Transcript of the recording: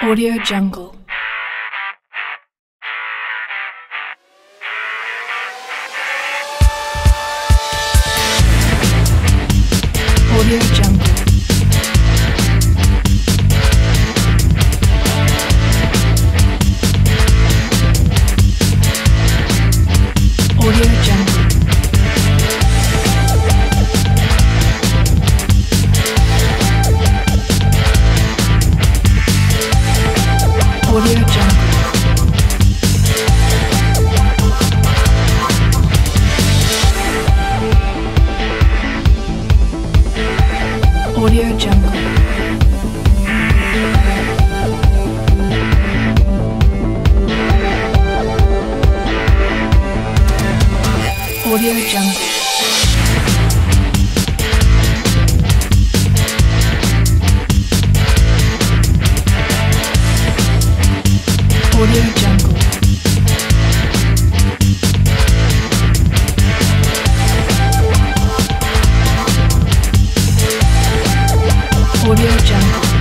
Audio Jungle. Audio Jungle. Audio Jungle. Audio Jungle. Audio Jungle. Audio Jungle. Audio Jungle. Audio Jungle.